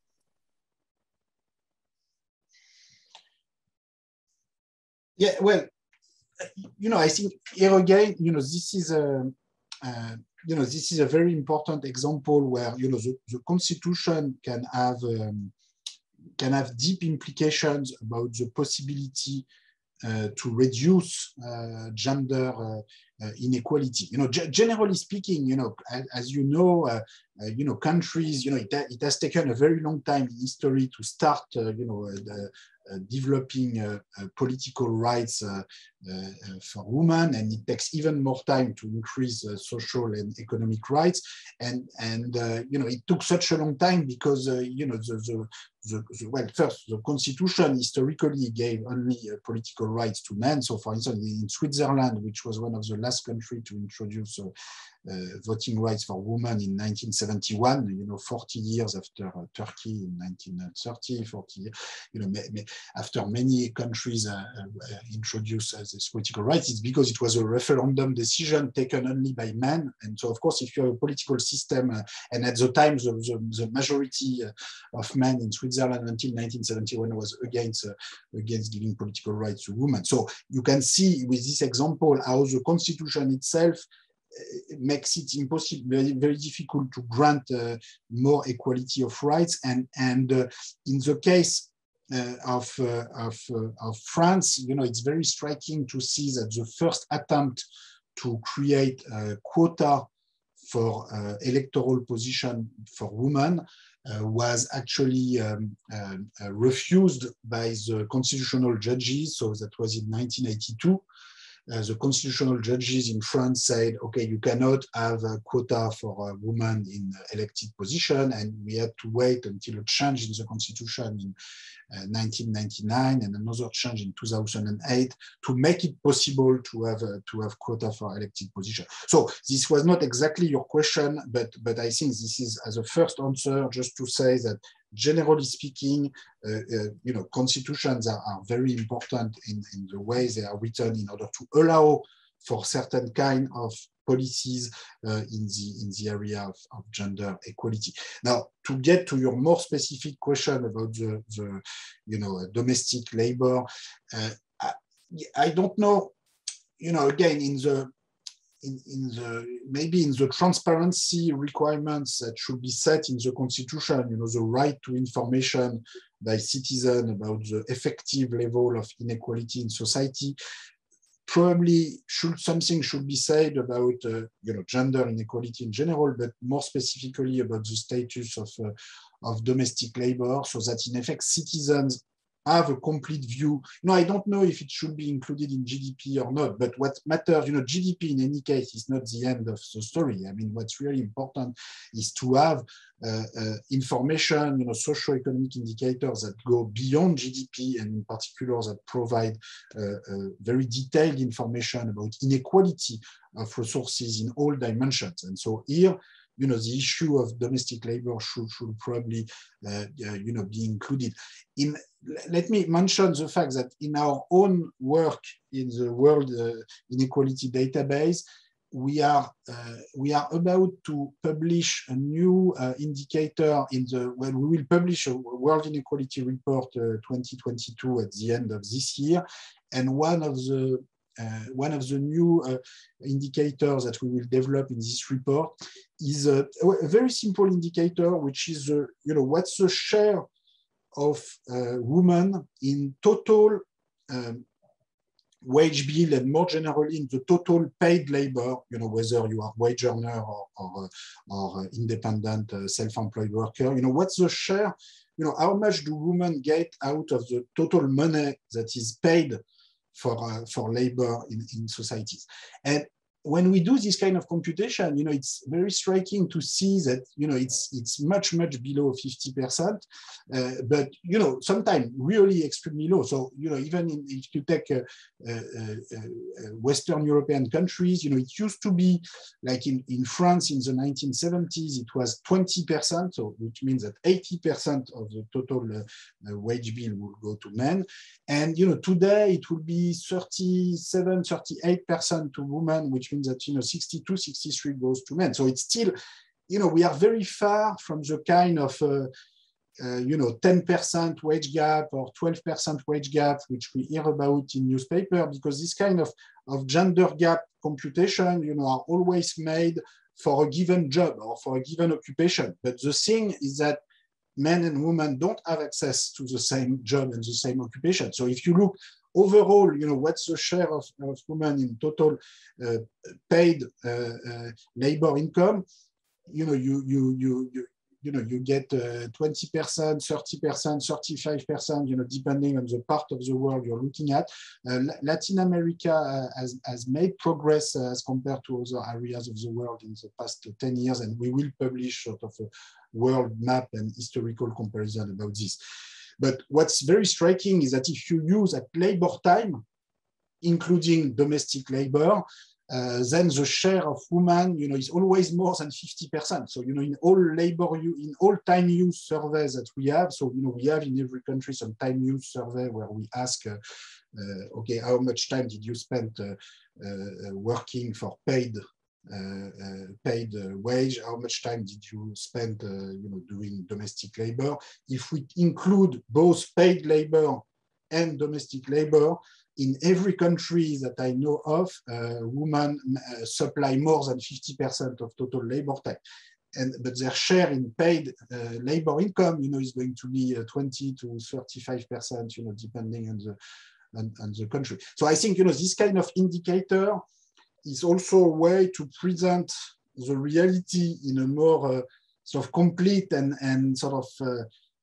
Yeah, well, you know, I think here again, you know, this is a, uh, you know, this is a very important example where, you know, the, the Constitution can have um, can have deep implications about the possibility uh, to reduce uh, gender uh, uh, inequality. You know, generally speaking, you know, as, as you know, uh, uh, you know, countries, you know, it, it has taken a very long time in history to start, uh, you know, uh, the, Uh, developing uh, uh, political rights uh, uh, for women, and it takes even more time to increase uh, social and economic rights. And and uh, you know, it took such a long time because uh, you know the, the, the, the well, first the Constitution historically gave only uh, political rights to men. So, for instance, in Switzerland, which was one of the last countries to introduce uh, Uh, voting rights for women in nineteen seventy-one, you know, forty years after uh, Turkey in nineteen thirty, forty years, you know, after many countries uh, uh, introduced uh, this political rights, it's because it was a referendum decision taken only by men. And so, of course, if you have a political system, uh, and at the time, the, the, the majority uh, of men in Switzerland until nineteen seventy-one was against, uh, against giving political rights to women. So you can see with this example how the Constitution itself makes it impossible, very, very difficult to grant uh, more equality of rights. And, and uh, in the case uh, of, uh, of, uh, of France, you know, it's very striking to see that the first attempt to create a quota for uh, electoral position for women uh, was actually um, uh, uh, refused by the constitutional judges. So that was in nineteen eighty-two. Uh, the constitutional judges in France said, okay, you cannot have a quota for a woman in elected position, and we had to wait until a change in the constitution in uh, nineteen ninety-nine and another change in two thousand eight to make it possible to have a, to have quota for elected position. So this was not exactly your question, but but I think this is as a first answer just to say that generally speaking, uh, uh, you know, constitutions are, are very important in, in the way they are written in order to allow for certain kind of policies uh, in the in the area of, of gender equality. Now, to get to your more specific question about the, the you know, domestic labor, uh, I, I don't know, you know, again, in the In, in the maybe in the transparency requirements that should be set in the Constitution, you know, the right to information by citizens about the effective level of inequality in society, probably should something should be said about uh, you know, gender inequality in general, but more specifically about the status of uh, of domestic labor, so that in effect citizens have a complete view. No, I don't know if it should be included in G D P or not, but what matters, you know, G D P in any case is not the end of the story. I mean, what's really important is to have uh, uh, information, you know, socio-economic indicators that go beyond G D P, and in particular that provide uh, uh, very detailed information about inequality of resources in all dimensions. And so here, you know, the issue of domestic labor should, should probably, uh, uh, you know, be included. In, let me mention the fact that in our own work in the World uh, Inequality Database, we are uh, we are about to publish a new uh, indicator in the, well, we will publish a World Inequality Report uh, twenty twenty-two at the end of this year, and one of the Uh, one of the new uh, indicators that we will develop in this report is a, a very simple indicator, which is, uh, you know, what's the share of uh, women in total um, wage bill, and more generally in the total paid labor, you know, whether you are wage earner or, or, or independent uh, self-employed worker, you know, what's the share, you know, how much do women get out of the total money that is paid for, uh, for labor in, in societies. And when we do this kind of computation, you know, it's very striking to see that, you know, it's it's much, much below fifty percent, uh, but, you know, sometimes really extremely low. So, you know, even in, if you take uh, uh, uh, Western European countries, you know, it used to be like in, in France in the nineteen seventies, it was twenty percent, so which means that eighty percent of the total uh, uh, wage bill will go to men. And, you know, today it will be thirty-seven, thirty-eight percent to women, which means that, you know, sixty-two, sixty-three goes to men. So it's still, you know, we are very far from the kind of, uh, uh, you know, ten percent wage gap or twelve percent wage gap, which we hear about in newspaper, because this kind of, of gender gap computation, you know, are always made for a given job or for a given occupation. But the thing is that men and women don't have access to the same job and the same occupation. So if you look overall, you know, what's the share of, of women in total uh, paid uh, uh, labor income, you know, you, you, you, you, you know, you get uh, twenty percent, thirty percent, thirty-five percent, you know, depending on the part of the world you're looking at. Uh, Latin America uh, has, has made progress uh, as compared to other areas of the world in the past ten years, and we will publish sort of a world map and historical comparison about this. But what's very striking is that if you use at labor time, including domestic labor, uh, then the share of women, you know, is always more than fifty percent. So, you know, in all labor, in all time use surveys that we have, so, you know, we have in every country some time use survey where we ask, uh, uh, okay, how much time did you spend uh, uh, working for paid Uh, uh, paid uh, wage, how much time did you spend uh, you know, doing domestic labor. If we include both paid labor and domestic labor, in every country that I know of, uh, women uh, supply more than fifty percent of total labor time. And, but their share in paid uh, labor income, you know, is going to be uh, twenty to thirty-five percent, you know, depending on the, on, on the country. So I think, you know, this kind of indicator is also a way to present the reality in a more uh, sort of complete and, and sort of uh,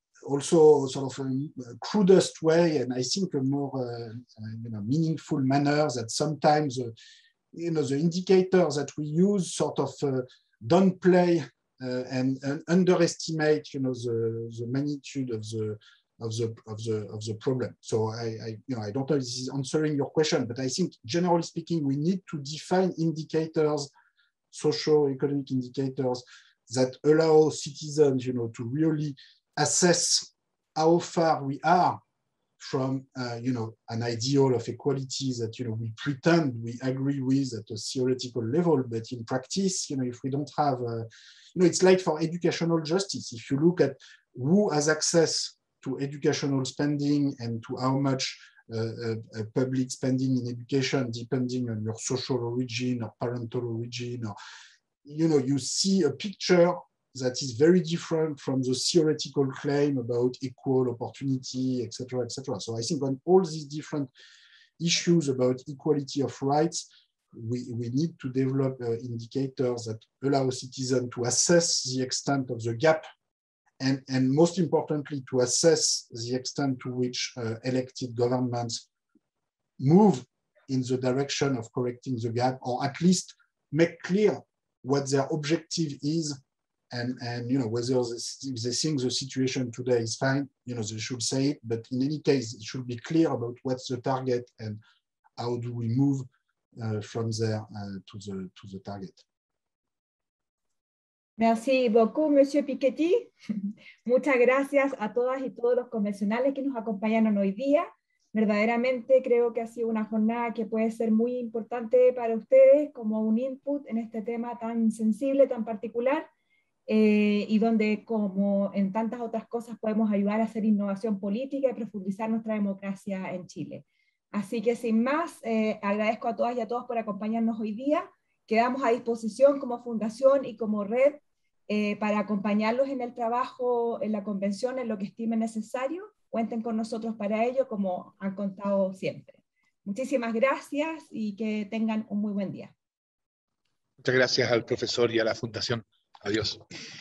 also sort of a, a crudest way, and I think a more uh, you know, meaningful manner that sometimes uh, you know, the indicators that we use sort of uh, don't play uh, and, and underestimate, you know, the, the magnitude of the of the of the of the problem. So I, I you know I don't know if this is answering your question, but I think generally speaking, we need to define indicators, socio-economic indicators that allow citizens, you know, to really assess how far we are from uh, you know, an ideal of equality that, you know, we pretend we agree with at a theoretical level, but in practice, you know, if we don't have uh, you know, it's like for educational justice. If you look at who has access to educational spending and to how much uh, uh, public spending in education, depending on your social origin or parental origin, or, you know, you see a picture that is very different from the theoretical claim about equal opportunity, et cetera, et cetera. So I think on all these different issues about equality of rights, we, we need to develop uh, indicators that allow citizens to assess the extent of the gap, and, and most importantly, to assess the extent to which uh, elected governments move in the direction of correcting the gap, or at least make clear what their objective is, and, and you know, whether they, they think the situation today is fine, you know, they should say it, but in any case, it should be clear about what's the target and how do we move uh, from there uh, to, the, to the target. Merci beaucoup, Monsieur Piketty. Muchas gracias a todas y todos los convencionales que nos acompañaron hoy día. Verdaderamente creo que ha sido una jornada que puede ser muy importante para ustedes como un input en este tema tan sensible, tan particular, eh, y donde, como en tantas otras cosas, podemos ayudar a hacer innovación política y profundizar nuestra democracia en Chile. Así que sin más, eh, agradezco a todas y a todos por acompañarnos hoy día. Quedamos a disposición como fundación y como red eh, para acompañarlos en el trabajo, en la convención, en lo que estimen necesario. Cuenten con nosotros para ello, como han contado siempre. Muchísimas gracias y que tengan un muy buen día. Muchas gracias al profesor y a la fundación. Adiós.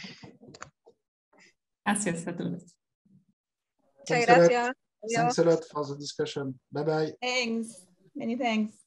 Gracias a todos. Muchas gracias. Thanks a lot for the discussion. Bye bye. Thanks. Many thanks.